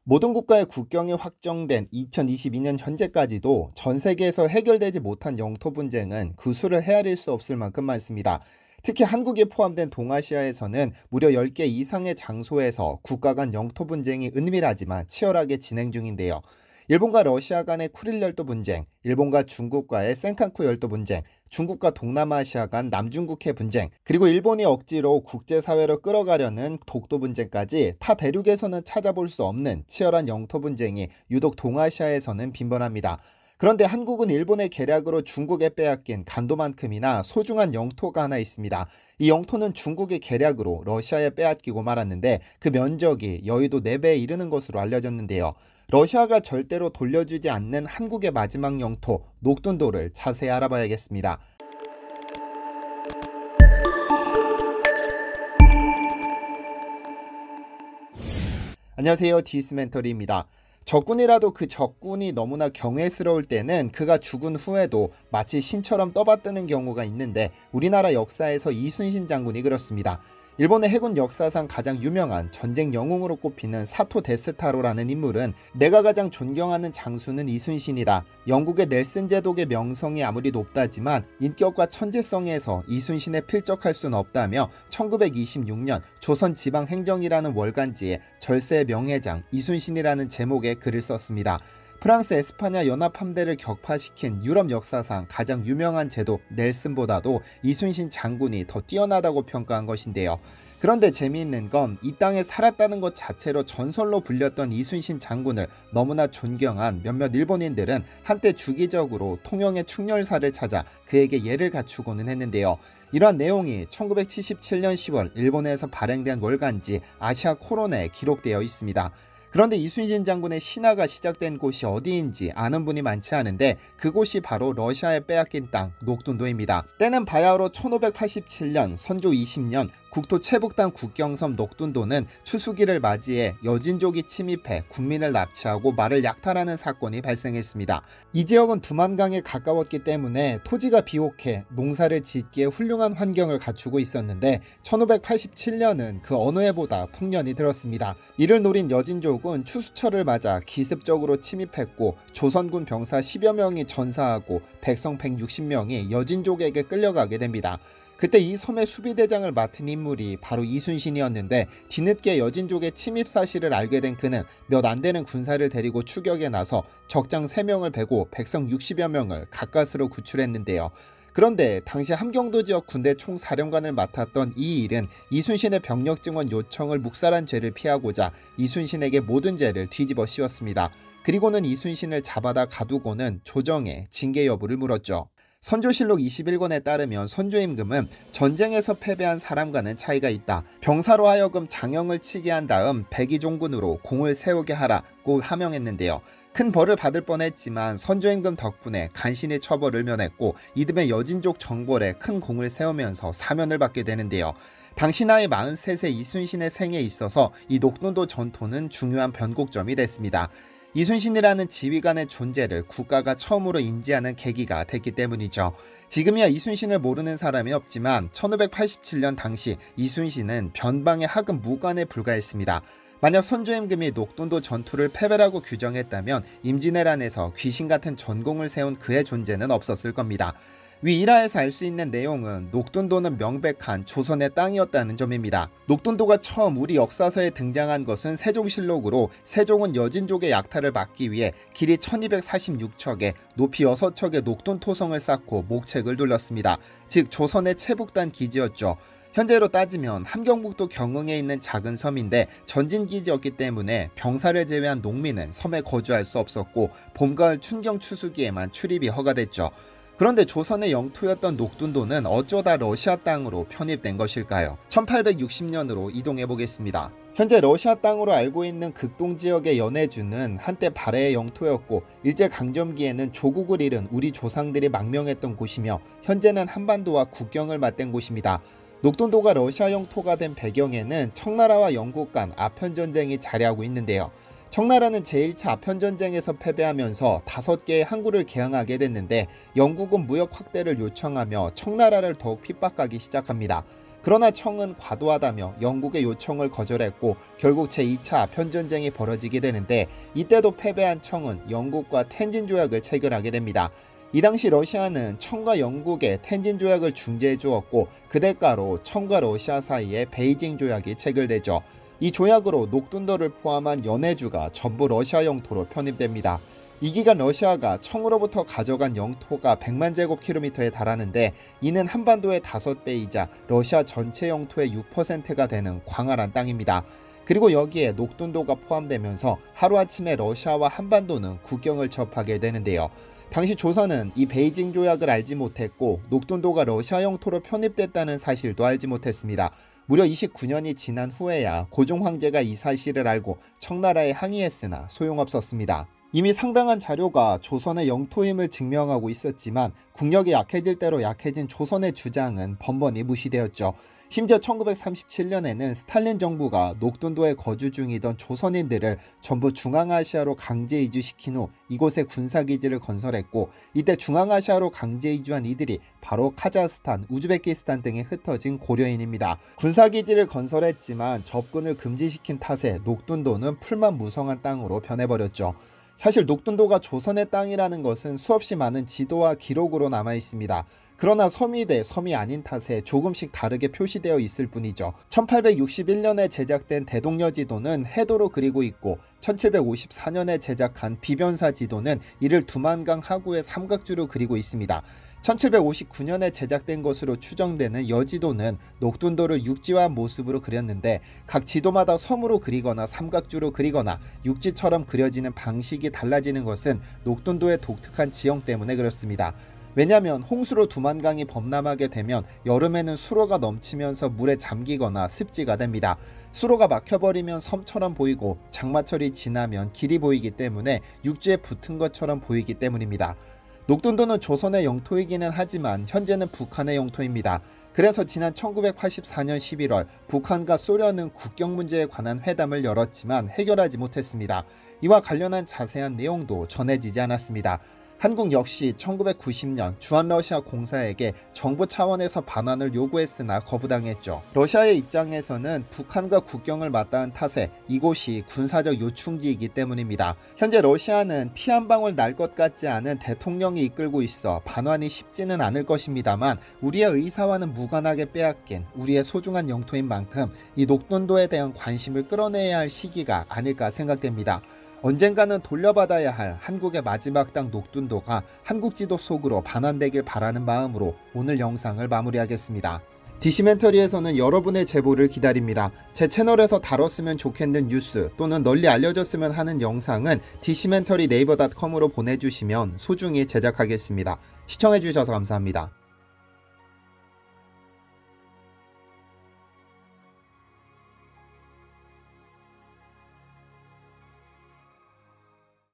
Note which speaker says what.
Speaker 1: 모든 국가의 국경이 확정된 2022년 현재까지도 전 세계에서 해결되지 못한 영토 분쟁은 그 수를 헤아릴 수 없을 만큼 많습니다. 특히 한국이 포함된 동아시아에서는 무려 10개 이상의 장소에서 국가 간 영토 분쟁이 은밀하지만 치열하게 진행 중인데요. 일본과 러시아 간의 쿠릴 열도 분쟁, 일본과 중국과의 센카쿠 열도 분쟁, 중국과 동남아시아 간 남중국해 분쟁, 그리고 일본이 억지로 국제사회로 끌어가려는 독도 분쟁까지 타 대륙에서는 찾아볼 수 없는 치열한 영토 분쟁이 유독 동아시아에서는 빈번합니다. 그런데 한국은 일본의 계략으로 중국에 빼앗긴 간도만큼이나 소중한 영토가 하나 있습니다. 이 영토는 중국의 계략으로 러시아에 빼앗기고 말았는데 그 면적이 여의도 4배에 이르는 것으로 알려졌는데요. 러시아가 절대로 돌려주지 않는 한국의 마지막 영토 녹둔도를 자세히 알아봐야겠습니다. 안녕하세요, 디스멘터리입니다. 적군이라도 그 적군이 너무나 경외스러울 때는 그가 죽은 후에도 마치 신처럼 떠받드는 경우가 있는데 우리나라 역사에서 이순신 장군이 그렇습니다. 일본의 해군 역사상 가장 유명한 전쟁 영웅으로 꼽히는 사토 데스타로라는 인물은 내가 가장 존경하는 장수는 이순신이다. 영국의 넬슨 제독의 명성이 아무리 높다지만 인격과 천재성에서 이순신에 필적할 수는 없다며 1926년 조선지방행정이라는 월간지에 절세의 명예장 이순신이라는 제목의 글을 썼습니다. 프랑스 에스파냐 연합 함대를 격파시킨 유럽 역사상 가장 유명한 제독 넬슨보다도 이순신 장군이 더 뛰어나다고 평가한 것인데요. 그런데 재미있는 건 이 땅에 살았다는 것 자체로 전설로 불렸던 이순신 장군을 너무나 존경한 몇몇 일본인들은 한때 주기적으로 통영의 충렬사를 찾아 그에게 예를 갖추고는 했는데요. 이러한 내용이 1977년 10월 일본에서 발행된 월간지 아시아 코론에 기록되어 있습니다. 그런데 이순신 장군의 신화가 시작된 곳이 어디인지 아는 분이 많지 않은데 그곳이 바로 러시아에 빼앗긴 땅 녹둔도입니다. 때는 바야흐로 1587년 선조 20년 국토 최북단 국경섬 녹둔도는 추수기를 맞이해 여진족이 침입해 군민을 납치하고 말을 약탈하는 사건이 발생했습니다. 이 지역은 두만강에 가까웠기 때문에 토지가 비옥해 농사를 짓기에 훌륭한 환경을 갖추고 있었는데 1587년은 그 어느 해보다 풍년이 들었습니다. 이를 노린 여진족은 추수철을 맞아 기습적으로 침입했고 조선군 병사 10여 명이 전사하고 백성 160명이 여진족에게 끌려가게 됩니다. 그때 이 섬의 수비대장을 맡은 인물이 바로 이순신이었는데 뒤늦게 여진족의 침입 사실을 알게 된 그는 몇 안 되는 군사를 데리고 추격에 나서 적장 3명을 베고 백성 60여 명을 가까스로 구출했는데요. 그런데 당시 함경도 지역 군대 총사령관을 맡았던 이 일은 이순신의 병력 증원 요청을 묵살한 죄를 피하고자 이순신에게 모든 죄를 뒤집어 씌웠습니다. 그리고는 이순신을 잡아다 가두고는 조정에 징계 여부를 물었죠. 선조실록 21권에 따르면 선조임금은 전쟁에서 패배한 사람과는 차이가 있다. 병사로 하여금 장영을 치게 한 다음 백의종군으로 공을 세우게 하라고 하명했는데요. 큰 벌을 받을 뻔했지만 선조임금 덕분에 간신히 처벌을 면했고 이듬해 여진족 정벌에 큰 공을 세우면서 사면을 받게 되는데요. 당시 나이 43세 이순신의 생에 있어서 이 녹둔도 전투는 중요한 변곡점이 됐습니다. 이순신이라는 지휘관의 존재를 국가가 처음으로 인지하는 계기가 됐기 때문이죠. 지금이야 이순신을 모르는 사람이 없지만 1587년 당시 이순신은 변방의 하급 무관에 불과했습니다. 만약 선조임금이 녹둔도 전투를 패배라고 규정했다면 임진왜란에서 귀신같은 전공을 세운 그의 존재는 없었을 겁니다. 위 일화에서 알 수 있는 내용은 녹둔도는 명백한 조선의 땅이었다는 점입니다. 녹둔도가 처음 우리 역사서에 등장한 것은 세종실록으로 세종은 여진족의 약탈을 막기 위해 길이 1246척에 높이 6척의 녹둔토성을 쌓고 목책을 둘렀습니다. 즉 조선의 최북단 기지였죠. 현재로 따지면 함경북도 경흥에 있는 작은 섬인데 전진기지였기 때문에 병사를 제외한 농민은 섬에 거주할 수 없었고 봄, 가을 춘경 추수기에만 출입이 허가됐죠. 그런데 조선의 영토였던 녹둔도는 어쩌다 러시아 땅으로 편입된 것일까요? 1860년으로 이동해 보겠습니다. 현재 러시아 땅으로 알고 있는 극동지역의 연해주는 한때 발해의 영토였고 일제강점기에는 조국을 잃은 우리 조상들이 망명했던 곳이며 현재는 한반도와 국경을 맞댄 곳입니다. 녹둔도가 러시아 영토가 된 배경에는 청나라와 영국 간 아편전쟁이 자리하고 있는데요. 청나라는 제1차 아편전쟁에서 패배하면서 5개의 항구를 개항하게 됐는데 영국은 무역 확대를 요청하며 청나라를 더욱 핍박하기 시작합니다. 그러나 청은 과도하다며 영국의 요청을 거절했고 결국 제2차 편전쟁이 벌어지게 되는데, 이때도 패배한 청은 영국과 텐진 조약을 체결하게 됩니다. 이 당시 러시아는 청과 영국의 텐진 조약을 중재해 주었고, 그 대가로 청과 러시아 사이에 베이징 조약이 체결되죠. 이 조약으로 녹둔도를 포함한 연해주가 전부 러시아 영토로 편입됩니다. 이 기간 러시아가 청으로부터 가져간 영토가 100만 제곱킬로미터에 달하는데, 이는 한반도의 5배이자 러시아 전체 영토의 6%가 되는 광활한 땅입니다. 그리고 여기에 녹둔도가 포함되면서 하루아침에 러시아와 한반도는 국경을 접하게 되는데요. 당시 조선은 이 베이징 조약을 알지 못했고, 녹둔도가 러시아 영토로 편입됐다는 사실도 알지 못했습니다. 무려 29년이 지난 후에야 고종 황제가 이 사실을 알고 청나라에 항의했으나 소용없었습니다. 이미 상당한 자료가 조선의 영토임을 증명하고 있었지만, 국력이 약해질 대로 약해진 조선의 주장은 번번이 무시되었죠. 심지어 1937년에는 스탈린 정부가 녹둔도에 거주 중이던 조선인들을 전부 중앙아시아로 강제 이주시킨 후 이곳에 군사기지를 건설했고, 이때 중앙아시아로 강제 이주한 이들이 바로 카자흐스탄, 우즈베키스탄 등에 흩어진 고려인입니다. 군사기지를 건설했지만 접근을 금지시킨 탓에 녹둔도는 풀만 무성한 땅으로 변해버렸죠. 사실 녹둔도가 조선의 땅이라는 것은 수없이 많은 지도와 기록으로 남아 있습니다. 그러나 섬이 돼 섬이 아닌 탓에 조금씩 다르게 표시되어 있을 뿐이죠. 1861년에 제작된 대동여 지도는 해도로 그리고 있고, 1754년에 제작한 비변사 지도는 이를 두만강 하구의 삼각주로 그리고 있습니다. 1759년에 제작된 것으로 추정되는 여지도는 녹둔도를 육지화한 모습으로 그렸는데, 각 지도마다 섬으로 그리거나 삼각주로 그리거나 육지처럼 그려지는 방식이 달라지는 것은 녹둔도의 독특한 지형 때문에 그렇습니다. 왜냐하면 홍수로 두만강이 범람하게 되면 여름에는 수로가 넘치면서 물에 잠기거나 습지가 됩니다. 수로가 막혀버리면 섬처럼 보이고, 장마철이 지나면 길이 보이기 때문에 육지에 붙은 것처럼 보이기 때문입니다. 녹둔도는 조선의 영토이기는 하지만 현재는 북한의 영토입니다. 그래서 지난 1984년 11월 북한과 소련은 국경 문제에 관한 회담을 열었지만 해결하지 못했습니다. 이와 관련한 자세한 내용도 전해지지 않았습니다. 한국 역시 1990년 주한러시아 공사에게 정부 차원에서 반환을 요구했으나 거부당했죠. 러시아의 입장에서는 북한과 국경을 맞닿은 탓에 이곳이 군사적 요충지이기 때문입니다. 현재 러시아는 피 한 방울 날 것 같지 않은 대통령이 이끌고 있어 반환이 쉽지는 않을 것입니다만, 우리의 의사와는 무관하게 빼앗긴 우리의 소중한 영토인 만큼 이 녹둔도에 대한 관심을 끌어내야 할 시기가 아닐까 생각됩니다. 언젠가는 돌려받아야 할 한국의 마지막 땅 녹둔도가 한국 지도 속으로 반환되길 바라는 마음으로 오늘 영상을 마무리하겠습니다. 디시멘터리에서는 여러분의 제보를 기다립니다. 제 채널에서 다뤘으면 좋겠는 뉴스 또는 널리 알려졌으면 하는 영상은 디시멘터리 네이버.com으로 보내주시면 소중히 제작하겠습니다. 시청해주셔서 감사합니다.